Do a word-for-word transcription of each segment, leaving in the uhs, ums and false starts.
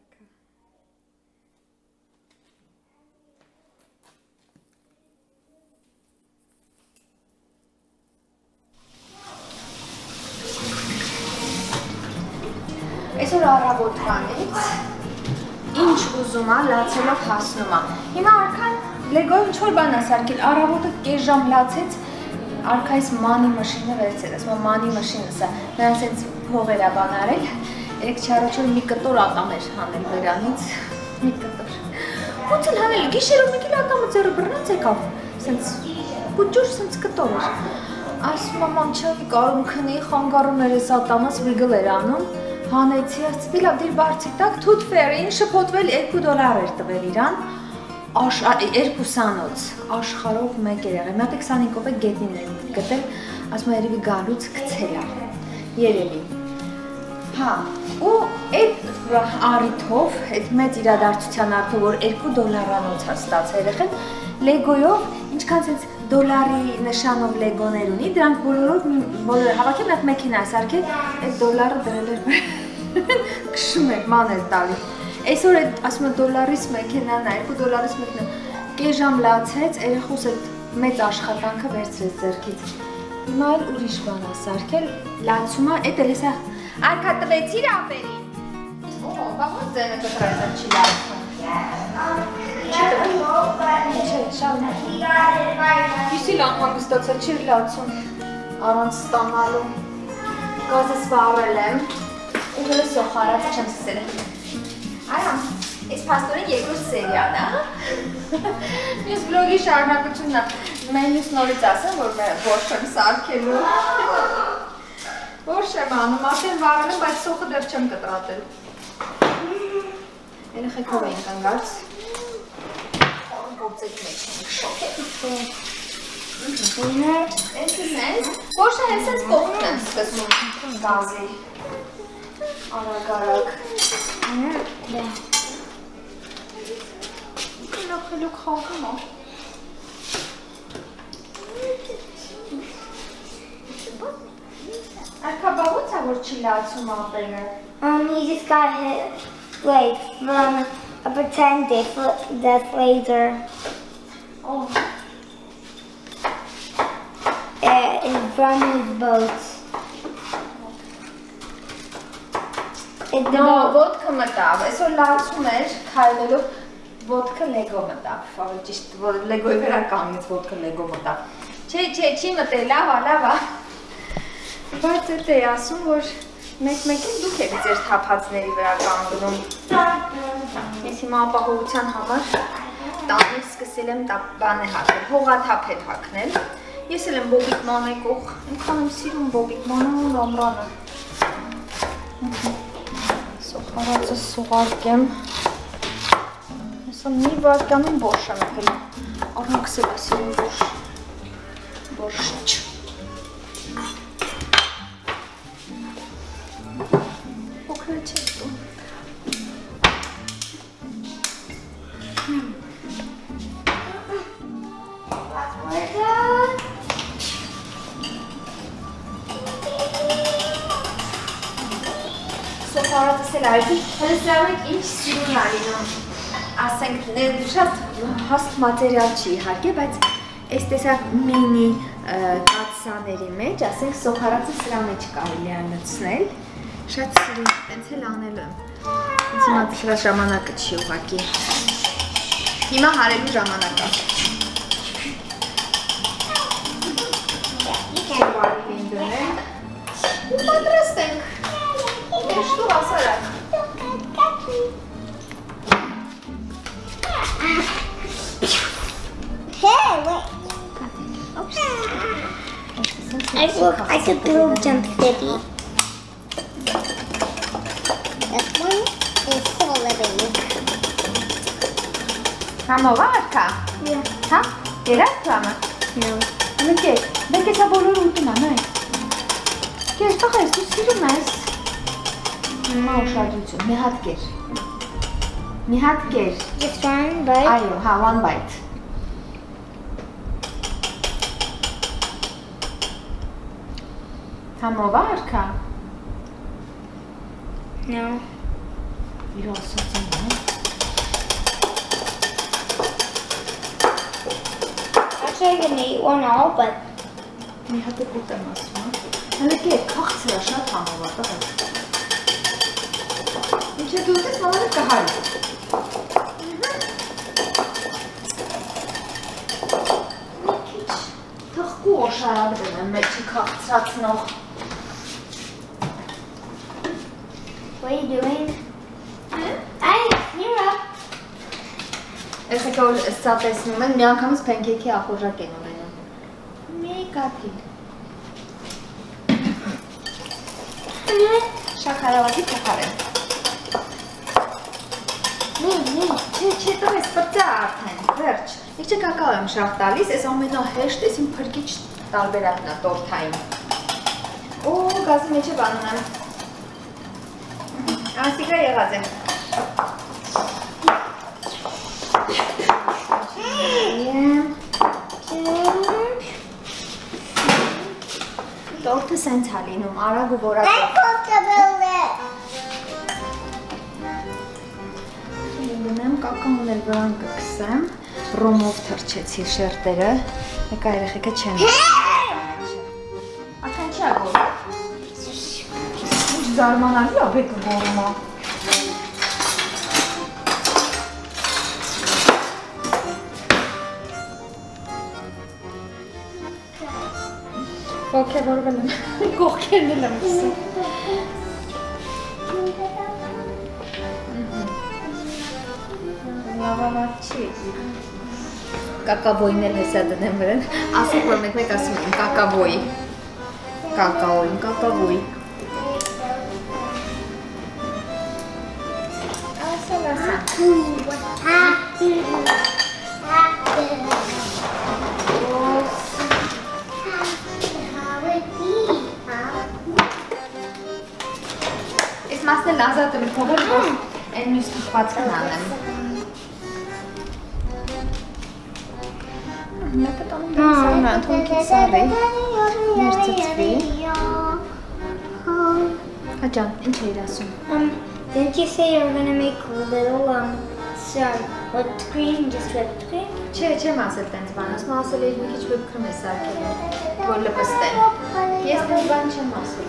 arka. Այսօր առավոտվանից ինչ ուզում է լացելով հասնում է։ Հիմա արքան լեգոյ ինչ-որ բան է սարքել, առավոտը կես ժամ լացեց, արքայիս մանի մշինը վերցել, ասում մանի մշինը սա, նրան սենց փողեր է բան արել, երեք չարոչոր մի կտոր ատամ էր հանել վերանից, մի կտոր։ Ոնց էլ հանել, գիշերով մի կիլո ատամը ձեռը բռնած եկավ, սենց բուջուր սենց կտոր էր։ Ասում մամ չավի կարում քնի, խանգարում էր ես ատամս վիգլ էր անում, հանեցի, ասցի լավ դիր բարձի տակ, թութ ֆերին շփոթվել երկու դոլար էր տվել իրան, երկու սանոց, աշխարհով մեկ էր եղել, մատը քսանհինգով է գետնին էր գտել, ասում երևի գալուց գցել է, երևի։ Հա, ու այդ առիթով, այդ մեծ իրադարձության արդյունքում, որ երկու դոլարանոց է ստացել երեխեն, լեգոյով, ինչքան սենց դոլարի նշանով լեգոներ ունի, դրանք բոլորով բոլորը հավաքել մեկ մեքենա է սարքել, այդ դոլարը դրել էր քշում էր, ման էր տալի։ Այսօր այդ ասում եմ դոլարից մեքենան է, երկու դոլարից մեքենան, կես ժամ լացեց, երեխուս այդ մեծ աշխատանքը վերցրեց ձեռքից։ Հիմա էլ ուրիշ բան է սարքել, լացում է, էդ էլ էսա արքա տվեցիր ապերին։ Օ, բա ո՞նց ձենը կտրայցա չի լացում։ Չի տվել։ Չէ, շարունակի։ Իսիլ անհանգստացա չի լացում առանց ստանալու։ Գազս վառել եմ ու հենց սոխարած չեմ սկսել։ Այո, այս փաստորեն երկրորդ սերիան է։ Ես վլոգի շարունակությունն է։ Մենյուս նորից ասեմ, որ որոշ եմ սարքելու։ Որոշ եմ անում, ասեմ վառել եմ, բայց սոխը դեռ չեմ կտրատել։ Երեխեքով էին կանգարց։ Գործեք մեջ ենք շոք։ Էս ես, որշը հենց ես կողմն եմ սկսում գազի։ Արագ-արագ։ Լոք-լոք խաղում ա։ Արքա բա ոնց է որ չի լացում ապերը։ Um, you just got hit, like, from a pretend death, death laser. Oh. Uh, in from his boat. It No, vodka մտավ, այսօր լացում էր, քայլելով vodka Lego մտավ, ավելի ճիշտ, Lego-ի վրա կանգնեց vodka Lego մտավ։ Չէ, չէ, չի մտել, լավ է, լավ է։ Բայց էդ է ասում, որ մեկ-մեկին դուք եք ձեր թափածների վրա կանգնում։ Ես հիմա ապահովության համար տանից սկսել եմ բան է հակնել, հողաթափ է հակնել։ Ես էլ եմ բոբիկ մանեկող, ինքան եմ սիրում բոբիկ մանան ամրանը։ Սոխարածը սուղարկեմ։ Հեսա մի վարկանում բորշ եմ հել, առնքսել է սիրում բորշ, բորշիչ։ Փոքրը չեք տում։ Սոխարածս էլ արեցի, հենց սրանք ինչ սիրուն արինում, ասենք շատ հաստ մատերիալ չի իհարկե, բայց այս տեսակ մինի կաթսաների մեջ, ասենք սոխարածը սրա մեջ կարելի է լցնել, շատ սիրուն, տենց էլ անելու եմ, ինձ հիմա դրա ժամանակը չի ուղղակի, հիմա հարելու ժամանակ է։ Վարին դնենք ու պատրաստենք։ Что асарак? Hey, wait. Oops. I look like a little jump city. That one is so living. Համովարքա։ Հա? Երեք կամը։ No. Ամենքե, դեք էսա բոլոր ուտում անայ։ Կես տող ես, դու սիրում ես։ Հիմա ուշադրություն, մի հատ կեր։ Մի հատ կեր։ Just one bite? Այո, հա, one bite։ Համովարքա։ No. իր ասոցին է։ Actually, I can eat one all, but Մի հատ է կուտ եմ ասում, հələ կեր, կաղցրա շատ համով ատաղ է։ Ինչ է դու ուտես, մամանը կհարի։ Մի քիչ թխկու օշարակ դեմ եմ մեջի կաղցրացնող։ what are you doing? Hey, you're up. Ես եկա որ սա տեսնում են, մի անգամից պենքեքի ախորժակ են ունենում։ Մի կապիլ։ Շաքարավազի փոխարեն։ Մի, մի, չէ, չէ, տղես, պրծա արդեն, վերջ։ Եկ չէ կակao եմ շաղ տալիս, ես ամենահեշտ, ես իմ փրկիչ տարբերակն է տորթային։ Ու գազի մեջ է բանում եմ։ Ասիկա եղած է։ Տորթը սենց հա լինում, արագ ու որակով։ Լինեմ, կակաոն էլ վրան կքսեմ, ռոմով թրջեցի շերտերը, եկա երեխեքը չեն։ Ական չի ագոր։ Ինչ զարմանալի ա բեկը որում ա։ Ոգևորվել եմ, կողքերն էլ եմ կսում։ Լավավատ չի։ Կակավոյին էլ հեսա դնեմ վրան։ Ասեք, որ մեկ մեկ ասում եմ, կակավոյի։ Կակավոյին, կակավոյի։ Ասել ասա։ Ես մասնել ազատ եմ փողել, որ են մյուս թխվածքն անեմ։ Մեկը տանում դեսարն անդոնքիտ սարի, ներծծվի։ Հաջան, ինչ էիր ասում։ Didn't you say you were going to make a little um, some whipped cream, just whipped cream? Չէ, չեմ ասել տենց բան, ասում ասել էի մի քիչ whipped cream է սարքել, որ լպստեն։ Ես տենց բան չեմ ասել։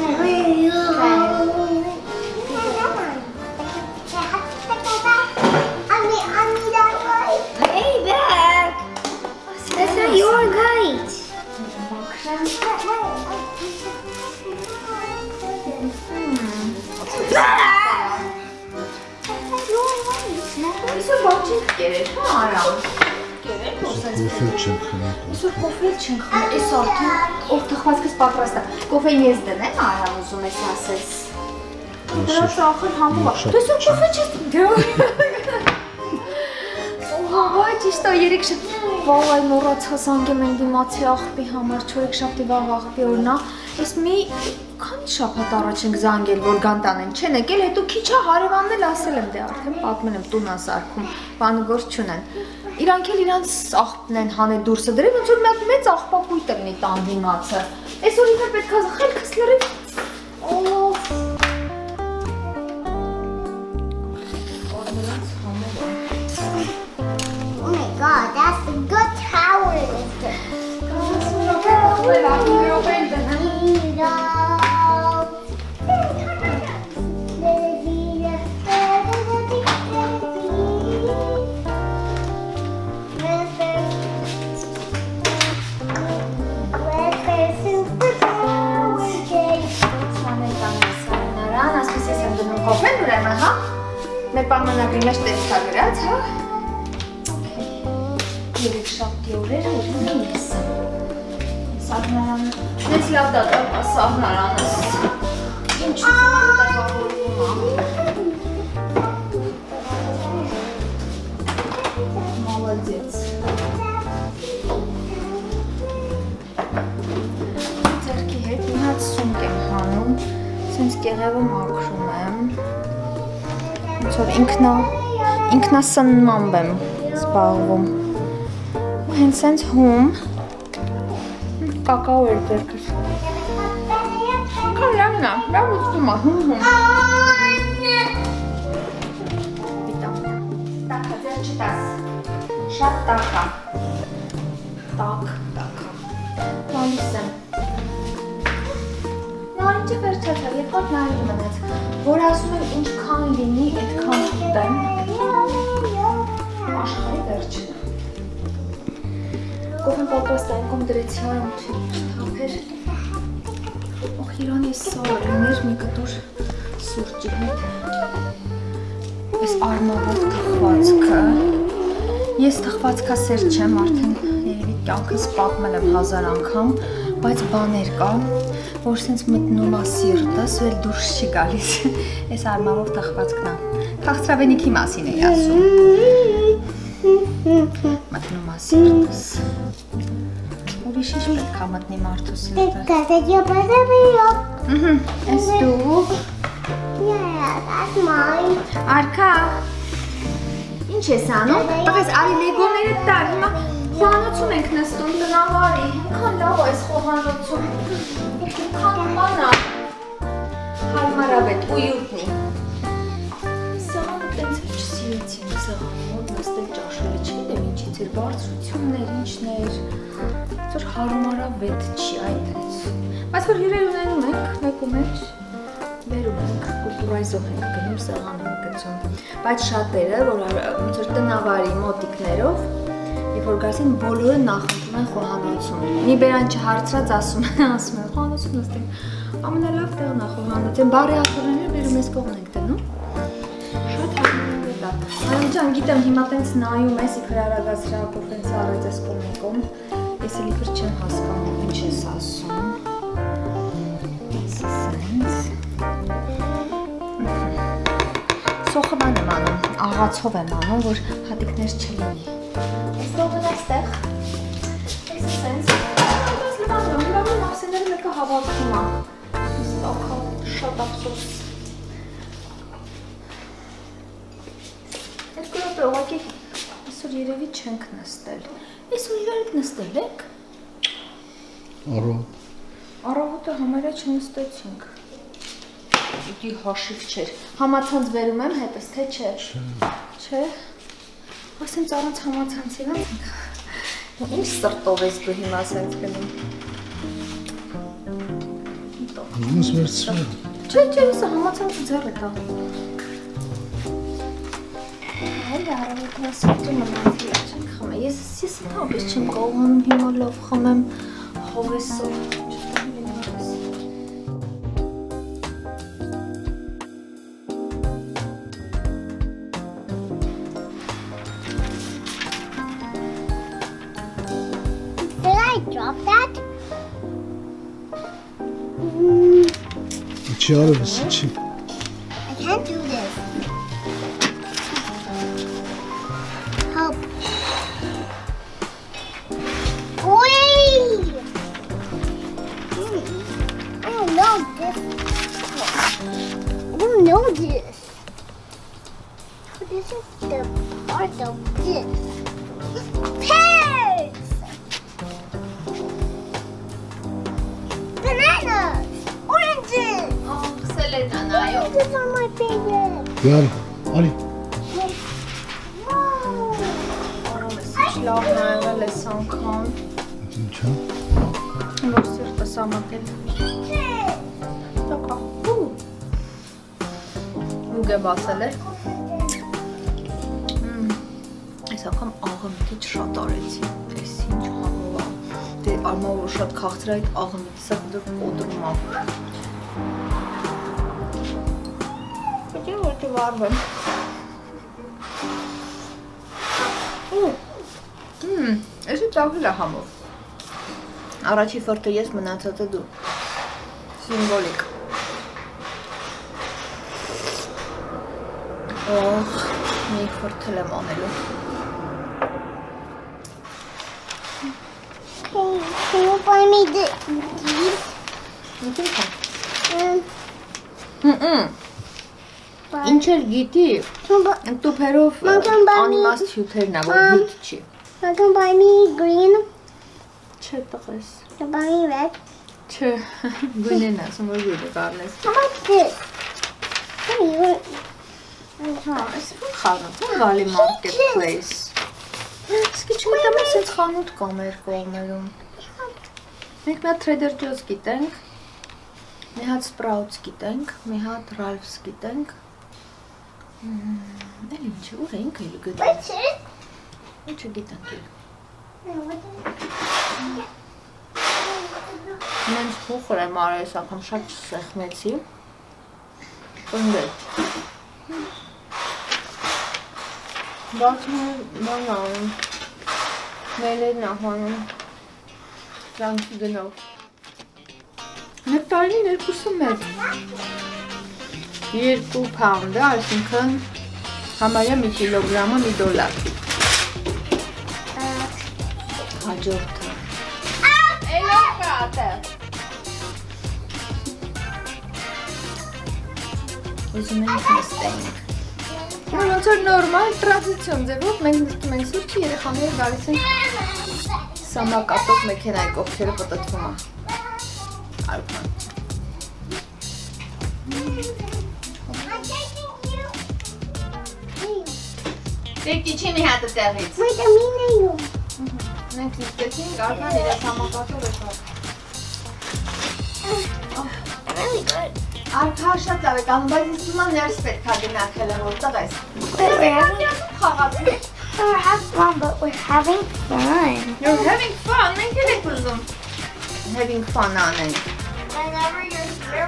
Hey, back! That's not your kite! Այսօր բան չենք կերել, հա արամ։ Կերել, որ սենց Կոֆել չենք խմել։ Այսօր կոֆել չենք խմել, այս արդեն ով թխվածքս պատրաստ է։ Կոֆեն ես դնեմ, արամ ուզում ես ասես։ Դրա շախր համով է։ Դու այսօր կոֆե չես դու։ Ոայ, ճիշտ է, երեք շաբթի։ Վայ, մոռացա զանգեմ են դիմացի աղբի համար, չորեքշաբթի վաղ աղբի օրն է։ Ես մի քանի շաբաթ առաջ ենք զանգել, որ գանտանեն չեն եկել, հետո քիչ է հարևանն էլ ասել եմ, դե արդեն պատմել եմ տուն ասարքում, բանը գործ չունեն։ Իրանք էլ իրանց աղբն են հանել դուրսը դրել, ոնց որ մի հատ մեծ աղբակույտ լինի տան դիմացը։ Այսօր ինքը պետք է խելքս լրիվ։ Օհ։ Oh my god, that's a good tower. Մեր պայմանագրի մեջ տեսքա գրած, հա։ Երեք շաբթի օրերը ուզում եմ ես։ Սաղնարանը, ես լավ դատապ սաղնարանս։ Ինչ ուզում եմ տակավորվում, Մոլոդեց։ Ձերքի հետ մի հատ սունկ եմ հանում, սենց կեղևը մաքրում եմ։ Ոնց որ ինքնասնմամբ եմ զբաղվում։ Ու հենց սենց հում կակao էր ձերքս։ Կան լավն է, լավ ուզվում է, հում հում։ վերջի տաս։ Շատ տաք է։ Տաք, տաք է։ Տալիս եմ։ Նարինջը վերջացավ, երբ որ նարինջ մնաց, որ ասում եմ ինչքան լինի, այդքան ուտեմ։ Աշխարհի վերջն է։ Կոֆեն պատրաստային կոմ դրեցի արամ թափեր։ Օխ, իրան ես սար էներ մի կտոր սուրճի հետ։ Ես արմավով թխվածքը։ Ես թխվածքա սեր չեմ, արդեն երևի կյանքս պատմել եմ հազար անգամ, բայց բաներ կա, որ սենց մտնում է սիրտս, ու էլ դուրս չի գալիս։ Ես արմավով թխվածքն է։ Քաղցրավենիքի մասին էի ասում։ Մտնում է սիրտս։ Ուրիշ ինչ պետք է մտնի մարդու սիրտը։ Ես դու։ Արքա, ինչ ես անում? Տղես, արի լեգոները տար, հիմա խոհանոցում ենք նստում, տնավարի, հիմքան լավ այս խոհանոցում, հիմքան մանա, հարմարավետ, ույուտնի։ Սաղանը տենց էլ չսիրեցին, սաղանը մոտ նստել ճաշելը չգիտեմ ինչից էր, բարձրություններ, ինչներ, ծոր հարմարավետ չի այդպես, բայց որ հյուրեր ունենում ենք, մեկու մեջ, վերում ենք, կուլտուրայզող ենք գնում, սաղան ենք գծում, բայց շատերը, որ տնավարի մոտիկներով, երբ որ գասին բոլորը նախընտրում են խոհանոցում, մի բերան չհարցրած ասում են, ասում են, խոհանոցում նստենք, ամենալավ տեղն է խոհանոցում, բարի աթորները վերում ես կողն ենք դնում, շատ հարմարավետ է, Հայոն ջան, գիտեմ հիմա տենց նայում ես, իբր արագացրակով տենց առեց ես կողմեկում, ես էլ իբր չեմ հասկանում, ինչ ես ասում, Սոխը բան եմ անում, աղացով եմ անում, որ հատիկներ չլինի։ Ես դողն այստեղ, ես սենց, ես լվանում, լվանում աղսեները մեկը հավատվում է, ես տակա, շատ ափսոս։ Երկու րոպե ուղղակի այսօր երևի չենք նստել, այսօր իրար հետ նստել եք։ Առավոտ։ Առավոտը համարյա չնստեցինք։ Ուտի հաշիվ չէր, համացանց վերում եմ հետս, թե չէ։ Չէ։ Ասենց առանց համացանցի ոնց ենք։ Ինչ սրտով ես դու հիմա սենց գնում։ Ոնց վերցրել։ Չէ, չէ, ես համացանցը ձեռ է տա։ Այլ առավոտը սրտում եմ անցել չենք խմել։ Ես ես թափես չեմ կարողանում հիմա լավ խմեմ հովեսով։ Drop that? Չի արևս, չի։ I can't do this. Help. Wait! I don't know this. I don't know this. This is the part of this. Pears! Bananas! Oranges! Oh, Selena, nayo. Oranges are my favorite. Գար, արի։ Wow! Արամես ինչ լավ նայվել ես անգամ։ Ինչա։ Որ սիրտս ամատել։ Տոկա։ Ուգ է բասել է։ Այս անգամ աղը մի քիչ շատ արեցի։ Էս ինչ համով է։ Դե արմավը շատ քաղցր այդ աղը մի քիչ դուք կոտրում է։ Պետք է որ դվարվեմ։ Մմ, էսի ծաղիլ է համով։ Առաջի ֆորտը ես, մնացածը դու։ Սիմվոլիկ։ Օխ, մի ֆորտել եմ անելու։ Can, can you buy me the, these? Um, Մմ, ինչ էլ գիտի, տուփերով անիմաստ հյութերն է, որ հյութ չի։ I can buy me green. Չէ տղես։ Can buy me red. Չէ, գույնեն ասում, որ գույնը կարնես։ How about this? Come here. Հա, այս ո՞ր խանութ, ո՞ր Valley Marketplace։ Իսկ չգիտեմ, ասենց խանութ կա մեր կողմերում։ Մենք մի հատ Trader Joe's գիտենք, մի հատ Sprouts գիտենք, մի հատ Ralph's գիտենք։ Էլ ինչ, ուր ենք էլ գտնում։ Ինչ գիտենք էլ։ Մենք փոխր եմ արել, այս անգամ շատ չսեղմեցի։ Պնդել։ Բացում եմ, բան անում, մելերն ահանում, դրանքի գնով։ Նեկտարին երկուսը մեր։ Երկու պաունդը, այսինքն համարյա մի կիլոգրամը մի դոլար։ Հաջորդը։ Էլով կա ատեղ։ Ուզում ենք նստենք։ Ոնց որ նորմալ տրադիցիոն ձևով մենք նստում ենք սուրճի, երեխաները գալիս են սամակատով մեքենայի կողքերը պտտվում է։ Արքան։ Դեկի չի մի հատը տեղից։ Մենք նստեցինք, արքան իր սամակատով է շատ։ Արքա շատ լավ է կանում, բայց ինձ թվում է ներս պետք է գնանք հելը որտեղ ես։ We're having fun, but we're having fun. You're having fun, մենք էլ եք ուզում having fun անենք։ Whenever you're here.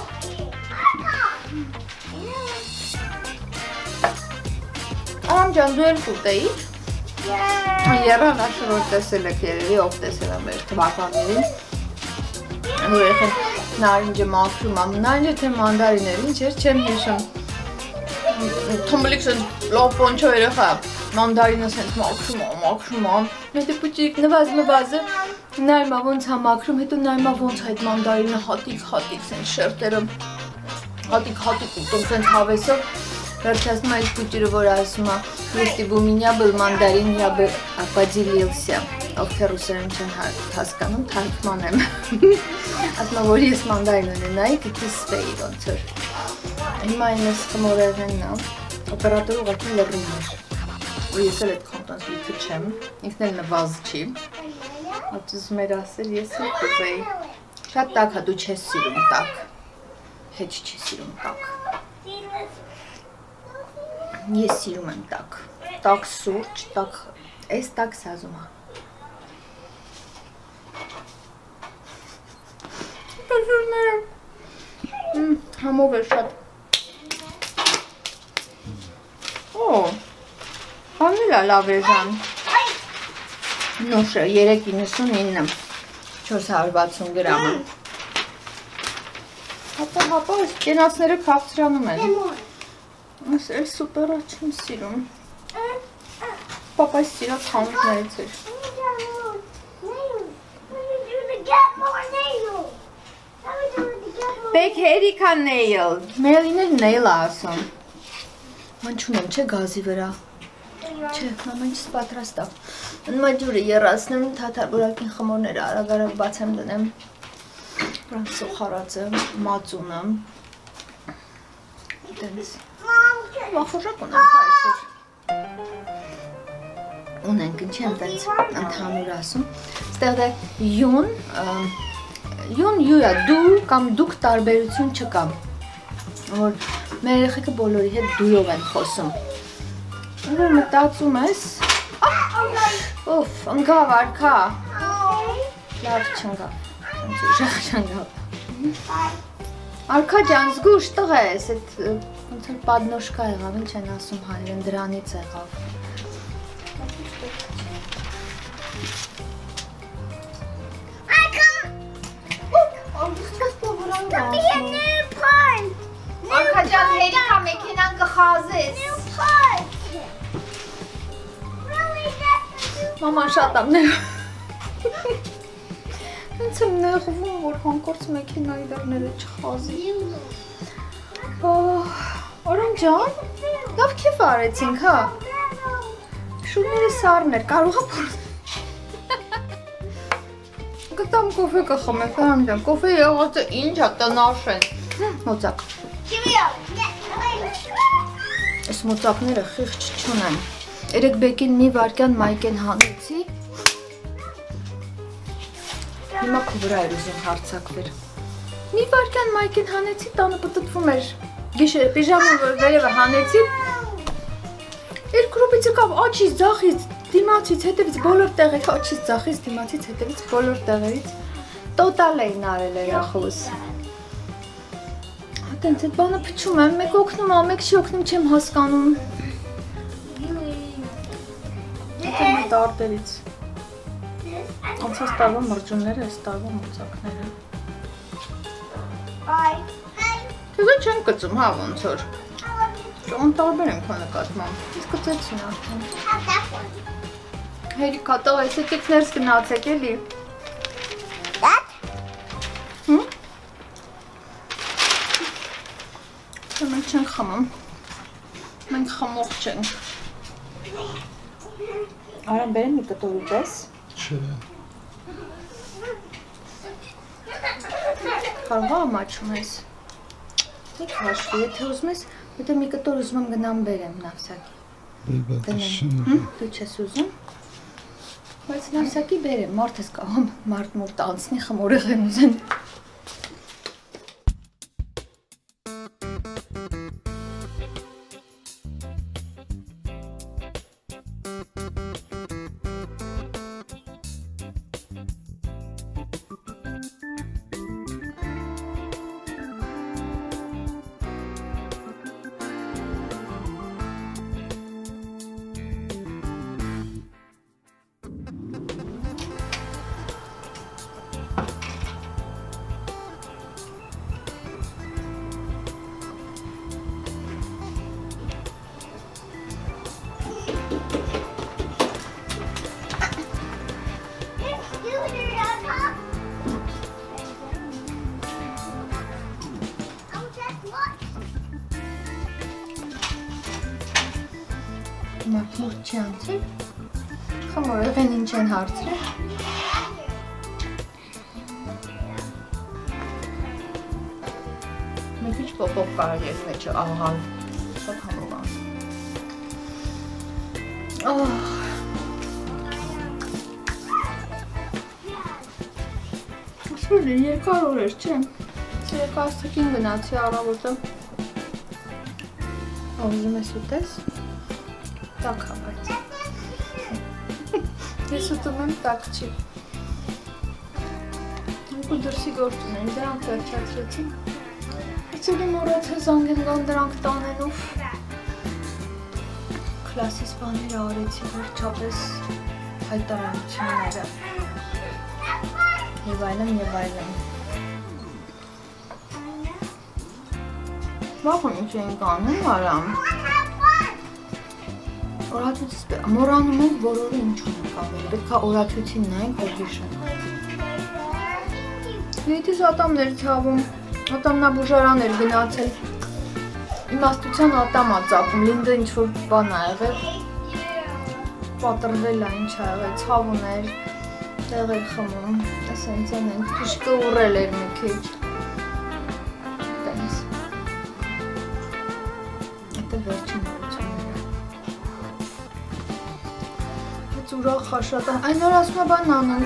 Oh! Արամ ջան, դու էլ կուտեիր։ Yeah! Երան աշրոր տեսել եք երևի, ով տեսել է մեր թվականներին։ Երեխեն նարինջը մաքրում եմ, նարինջը թե մանդարիներ, ինչ էր, չեմ հիշում։ Թոմբլիկ սենց լավ պոնչո երեխա, մանդարինը սենց մաքրում եմ, մաքրում եմ։ Հետո պուճիկ նվազ նվազը, նայմա ոնց հա մաքրում, հետո նայմա ոնց այդ մանդարինը հատիկ-հատիկ սենց շերտերը, հատիկ-հատիկ ուտում սենց հավեսով, վերջացնում այդ պուճիրը, որ ասում է, если бы у меня был мандарин, я бы поделился։ Ովքեր ռուսերեն չեն հասկանում, թարգման եմ։ Ասում եմ, որ ես մանդարին ունենայի, գիտիս սպեի ոնց որ։ Հիմա այնպես խմորեղենն է, օպերատորը ուղղակի լռում էր։ Ու ես էլ այդ քոնտենտ լիքը չեմ, ինքն էլ նվազ չի։ Ատ ուզում էր ասել, ես էլ կուզեի։ Շատ տաք է, դու չես սիրում տաք։ Հետ չի սիրում տաք։ Ես սիրում եմ տաք։ Տաք սուրճ, տաք, այս տաք սազում է։ Համով է շատ։ Օ, համիլ է լավ է ժան։ Նոշը, երեք իննսունինը, չորս հարյուր վաթսուն գրամը։ Հապա, հապա, այս կենացները կաղցրանում են։ Ես էլ սուպերա չեմ սիրում։ Պապայ սիրած խանութներից էր։ Բեք հերիքա նեյլ, մելին էլ նեյլ է ասում։ Ման չունեմ, չէ գազի վրա։ Չէ, մաման չս պատրաստ է։ Նմա ջուրը երասնեմ, թաթարբուրակին խմորները արագ-արագ բացեմ դնեմ։ Պրանք սոխարածը, մածունը։ Դենց։ Վախորժակ ունենք այսօր։ Ունենք, ինչի եմ տենց ընդհանուր ասում։ Ստեղ դե յուն, յուն յուա դու կամ դուք տարբերություն չկա, որ մեր երեխեքը բոլորի հետ դույով են խոսում։ Որ մտածում ես, ուֆ, ընգավ արքա, լավ չընգավ, ոնց ուժեղ չընգավ։ Արքա ջան, զգուշ տղ ես, ոնց որ պատնոշկա եղավ, ինչ են ասում հայերեն, դրանից եղավ։ Could be a new part. Արքա ջան, հերիքա մեքենան կխազես։ Մաման շատ եմ նեղում։ Հենց եմ նեղվում, որ հանկործ մեքենայի դռները չխազի։ Արամ ջան, լավ քեֆ արեցինք, հա։ Շունները սառն էր, կարող է փորձ։ Գտամ կոֆե կխմեք, Արամ ջան, կոֆե եղածը ինչ է տնաշեն։ Մոծակ։ Այս մոծակները խիղճ չունեն։ Երեք բեկին մի վարկյան մայկեն հանեցի։ Հիմա քո վրա էր ուզում հարցակվեր։ Մի վարկյան մայկեն հանեցի, տանը պտտվում էր։ Գիշեր պիժաման վերևը հանեցի։ Երկու րոպեից եկավ աչից, ձախից, դիմացից, հետևից բոլոր տեղից, աչից, ձախից, դիմացից, հետևից բոլոր տեղերից տոտալ էին արել երախոս։ Տենց այդ բանը փչում եմ, մեկ օգնում ա, մեկ չի օգնում, չեմ հասկանում։ Ատեմ այդ արտերից։ Անցած տարվա մրջունները, այս տարվա մոծակները։ Թեզը չեմ կծում, հա ոնց որ։ Անտարբեր եմ քո նկատմամբ, իսկ կծեցին արդեն։ Հերիքա տող այս եկեք ներս գնացեք էլի։ Մենք չենք խմում, մենք խմող չենք։ Արան բերեմ մի կտոր ուտես։ Չէ։ Կարող ամաչում ես։ Մի քաշվի, եթե ուզում ես, եթե մի կտոր ուզում եմ գնամ բերեմ նավսակի։ Դու չես ուզում։ Բայց նավսակի բերեմ, մարդ ես կաղում, մարդ մուրտ անցնի խմորեղ եմ ուզեն։ Մուրտ չի անցել, խմորեղ են ինչ են հարցրել։ Մեկ ինչ պոպոկ կարել ես մեջը աղալ, շատ համով ան։ Ասպել է երկար օր էր, չէ։ Երկաստակին գնացի առավոտը։ Ուզում ես ուտես։ Տակ հա, բայց ես ուտում եմ տակ չի։ Ու դրսի գործ ունեն, դրանք վերջացրեցին։ Իցելի մորացը զանգեն գան դրանք տանենով։ Կլասիս բաները արեցի վերջապես հայտարարությունները։ Եվ այլն, և այլն։ Վաղն ինչ ենք անում, արամ։ Օրացույցից մորանում ենք, որ օրը ինչ ունենք ավել, պետք է օրացույցին նայենք, որ հիշենք։ Եթիս ատամներ ցավում, ատամնաբուժարան էր գնացել, իմաստության ատամ ա ծապում, Լինդը ինչ-որ բան ա եղել, պատրվել ա ինչ ա եղել, ցավ ուներ, տեղ էր խմում, ասենց ենք, թուշկը ուռել էր մի քիչ։ Տենց։ Ատը վերջին օրությունները։ Ուրախ խաշատան, այն որ ասում է բան անենք,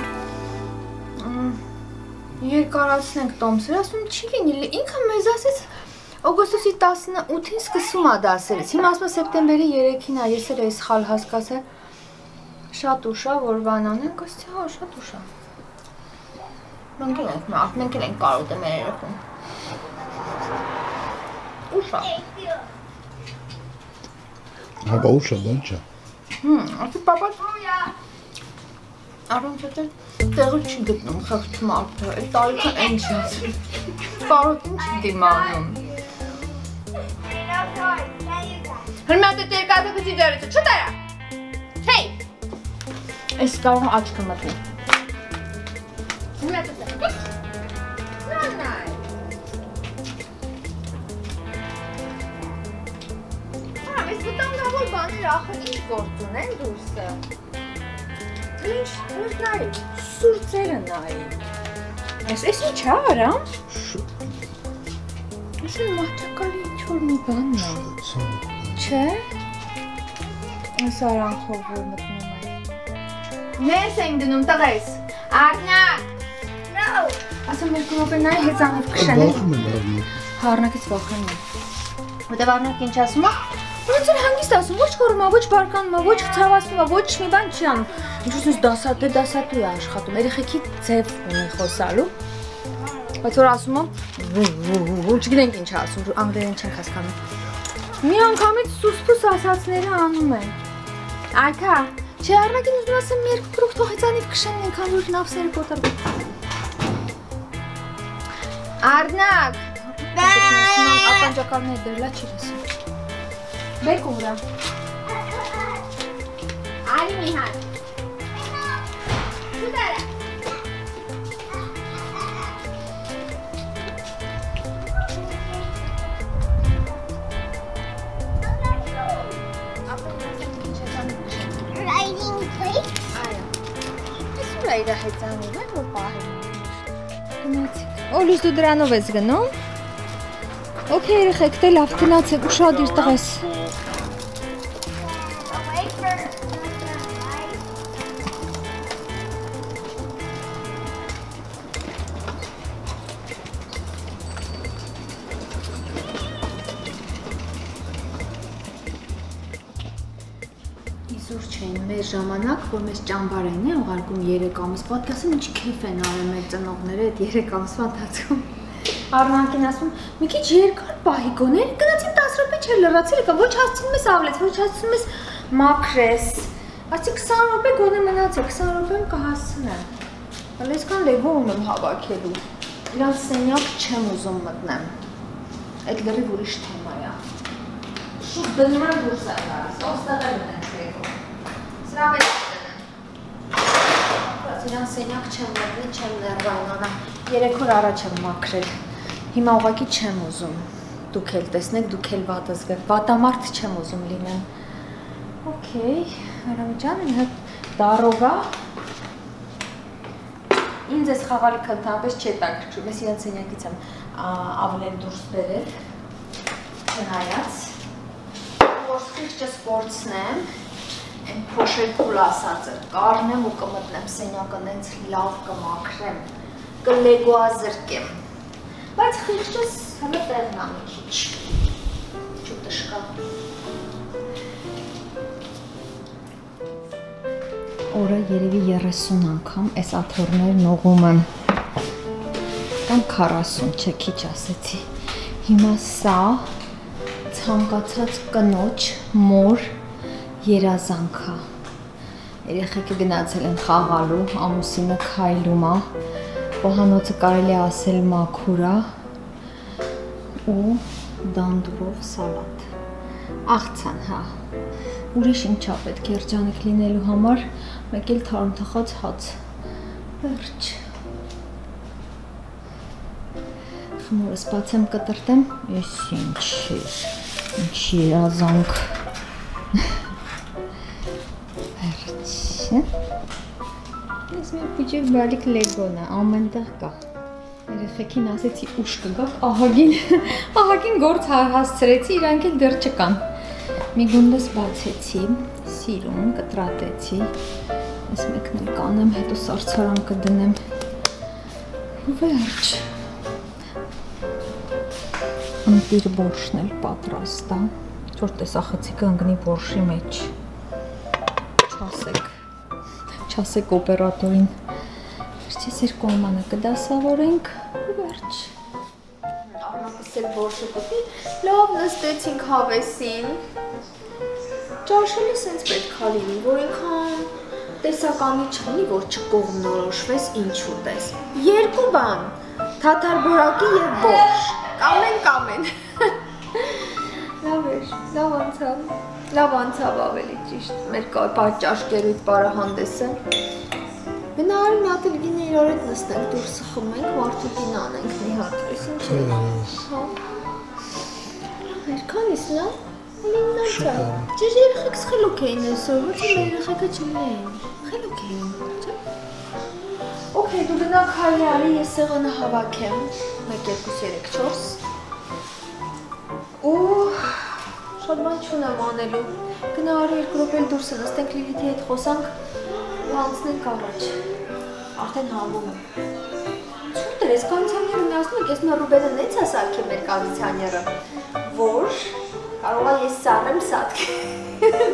երկարացնենք տոմսեր, ասում չի լինի, ինքը մեզ ասեց օգոստոսի տասնութին սկսում ա դասերից, հիմա ասում է սեպտեմբերի երեքին ա, ես էլ ես խալ հասկացել, շատ ուշ ա, որ բան անենք, ասեցի հա, շատ ուշ ա։ Մենք էլ ենք մարդ, մենք էլ ենք կարոտ է մեր երեխուն։ Ուշ ա։ Հապա ուշ ա, բան չա։ Հմ, ասի պապա Արոն չետել տեղը չի գտնում խեղճ մարդը, այդ տարիքը են չի ասել, կարոտին չի դիմանում։ Հրմատ է տերկատը գծի դերիցը, չը դարա, հեյ, այս կարող աչկը մտնի։ Հրմատ է տերկա, նանայ։ Համ, ես վտանգավոր բանիր ախր ինչ գործ ունեն դուրսը։ Ինչ, որ նայի, սուրծերը նայի։ Ես ինչ ա արամ։ Ես են մահճակալի ինչ որ մի բանն ա։ Չէ։ Սարանքով որ մտնում է։ Նես ենք դնում տղես։ Արնակ։ No։ Ասում երկու րոպե նայ հեծանիվ քշեն։ Բախում են առնում։ Հարնակից բախանում է։ Որտեւ Արնակ ինչ ասում է։ Ոնց են հանգիստ ասում, ոչ կորում է, ոչ բարկանում է, ոչ ցավացնում է, ոչ մի բան չի անում։ Ինչու՞ ես դասատու դասատու է աշխատում, երեխեքի ձև ունի խոսալու։ Բայց որ ասում եմ, չգիտենք ինչ ասում, անգլերեն չենք հասկանում։ Մի անգամից սուսպուս ասածները անում են։ Արքա, չէ Արնակին ուզում ասեմ մի երկու կրուկ թող հեծանիվ քշեն ինքան որ նավսերը կոտրվեն։ Արնակ, ականջակալները դրելա չի լսում։ Բեք ուրա։ Արի մի հատ։ Սուտարա։ Riding plate? Այո։ Ես ուրա իրա հեծանում է, որ պահել եմ։ Գնացիք։ Օ, լույս դու դրանով ես գնում։ Okay, երեխեք, դե լավ գնացեք, ուշադիր տղես։ Իզուր չէին մեր ժամանակ, որ մեզ ճամբար են է ուղարկում երեք ամիս, պատկասում ինչ քեֆ են արել մեր ծնողները այդ երեք ամսվա ընթացքում։ Արնանկին ասում, մի քիչ երկար պահի գոներ, գնացին տասը րոպե չէր լրացել, եկա ոչ հասցնում ես ավլեց, ոչ հասցնում ես մաքրես։ Ասի քսան րոպե գոնե մնացել, քսան րոպեում կհասցնեմ։ Հələ այսքան լեգո ունեմ հավաքելու։ Իրանց սենյակ չեմ ուզում մտնեմ։ Այդ լրիվ ուրիշ թեմա է։ Շուտ դնում եմ դուրս է գալիս, ոստեղել ունենք լեգո։ Սրա մեջ դնեմ։ Իրանց սենյակ չեմ մտնի, չեմ ներվայնանա։ Երեք օր առաջ եմ մաքրել։ Հիմա ուղղակի չեմ ուզում։ Դուք էլ տեսնեք, դուք էլ վատ զգաք։ Վատամարդ չեմ ուզում լինեմ։ Okay, Արամջան, ինձ դարոգա։ Ինձ էս խաղալիքը ընդհանրապես չի տակրճում։ Ես իրենց սենյակից եմ ավելի դուրս բերել։ Չնայած որ սիրճս կորցնեմ, այն փոշերքուլ ասածը կառնեմ ու կմտնեմ սենյակը նենց լավ կմաքրեմ, կլեգոազրկեմ, բայց խիղճս հələ տեղն ա մի քիչ, չու տշկա։ Օրը երևի երեսուն անգամ այս աթոռներն ուղում եմ, կամ քառասուն, չէ քիչ ասեցի, հիմա սա ցանկացած կնոջ մոր երազանքա։ Երեխեքը գնացել են խաղալու, ամուսինը քայլում է, պահանոցը կարելի է ասել մաքուր է ու դանդուրով սալատ։ Աղցան, հա։ Ուրիշ ինչա պետք է երջանիկ լինելու համար, մեկ էլ թարմ թխած հաց։ Վերջ։ Խմորս բացեմ կտրտեմ, ես ինչի, ինչ երազանք։ Վերջ։ Ես մեր պուջև բալիք լեգոն է, ամենտեղ կա։ Երեխեքին ասեցի ուշ կգաք, ահագին, ահագին գործ հասցրեցի, իրանք էլ դեռ չկան։ Մի գունդս բացեցի, սիրուն, կտրատեցի, ես մեկն էլ կանեմ, հետո սարցարան կդնեմ, վերջ։ Ընտիր բորշն էլ պատրաստ է, որ տեսախցիկը ընգնի բորշի մեջ, չասեք, չասեք օպերատորին, վերջ ես երկու ամանը կդասավորենք, վերջ։ Արնակս էլ բորշը կտի, լավ նստեցինք հավեսին, ճաշելը սենց պետք է լինի, որ ինքան տեսականի չանի, որ չկողմնորոշվես ինչ ուտես, երկու բան, թաթար բորակի և բորշ, կամեն կամեն, լավ էր, լավ անցավ, լավ անցավ ավելի ճիշտ, մեր ճաշ գերույթ պարահանդեսը, Գնարի մի հատ էլ գինը իրար հետ նստենք, դուրսը խմենք, մարդու գին անենք մի հատ, ես ինչ է։ Երկան իս նա, լիննացա, ճիշ երեխեքս խելոք էին այսօր, ոչ եմ երեխեկը չլեին, խելոք էին, չէ։ Okay, դու գնա քայլի արի, ես սեղանը հավաքեմ, մեկ, երկու, երեք, չորս, ու Շատ բան չունեմ անելու։ Գնա արի երկու րոպե դուրս նստենք Լիլիթի հետ խոսանք ու անցնենք առաջ։ Արդեն համում եմ։ Ցուրտ է, ես կոնդիցիոներն ասում եք, ես մա Ռուբենը նենց է սարքել մեր կոնդիցիոները, որ կարող է ես սառեմ սատկել։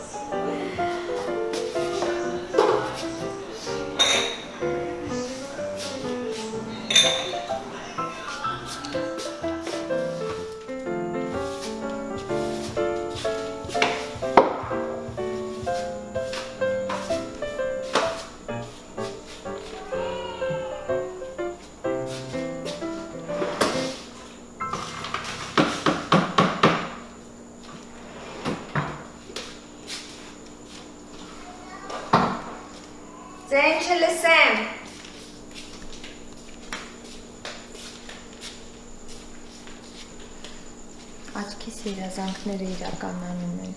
Ձեն չլսեմ։ Աչքիս երազանքները իրականանում են։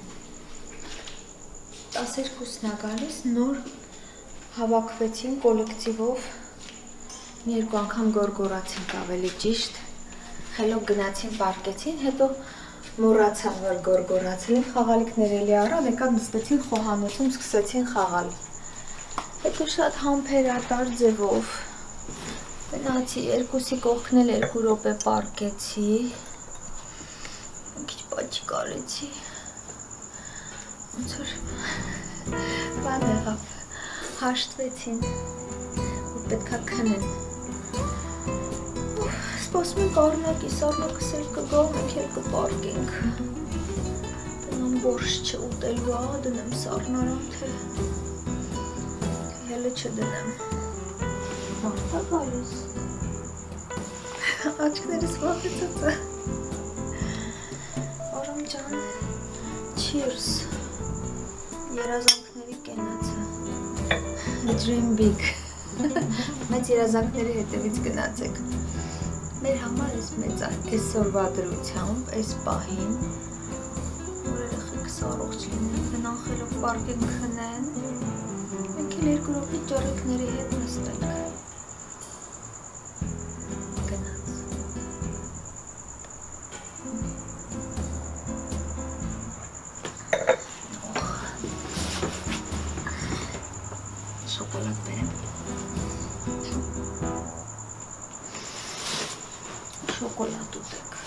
տասներկուսն է գալիս, նոր հավաքվեցին կոլեկտիվով, մի երկու անգամ գորգորացինք ավելի ճիշտ, խելոք գնացին պարկեցին, հետո մոռացան, որ գորգորացել են, խաղալիքներ էլի առան, եկան նստեցին խոհանոցում, սկսեցին խաղալ։ Հետո շատ համբերատար ձևով գնացի երկուսի կողքն էլ երկու րոպե պարկեցի, մի քիչ պաչիկ արեցի, ոնց որ բան եղավ, հաշտվեցին, որ պետք է քնեն։ Սպասում ենք առնակի, սառնակս էլ կգա, մենք էլ կպարկենք։ Տնամ բորշ չուտելու ա, դնեմ սառնարան, թե հելը չդնեմ։ Մարդ է գալիս։ Աչքներս վախեցած է։ Արամ ջան, cheers։ Երազանքների կենացը։ Dream big։ Մեծ երազանքների հետևից գնացեք։ Մեր համար ես մեծ այսօրվա դրությամբ, այս պահին, որ երեխեքս առողջ լինեն, գնան խելոք պարկեն քնեն, մենք էլ երկու րոպե ճառիկների հետ նստենք։ Գնաց։ Շոկոլադ բերեմ։ Շոկոլադ ուտեք։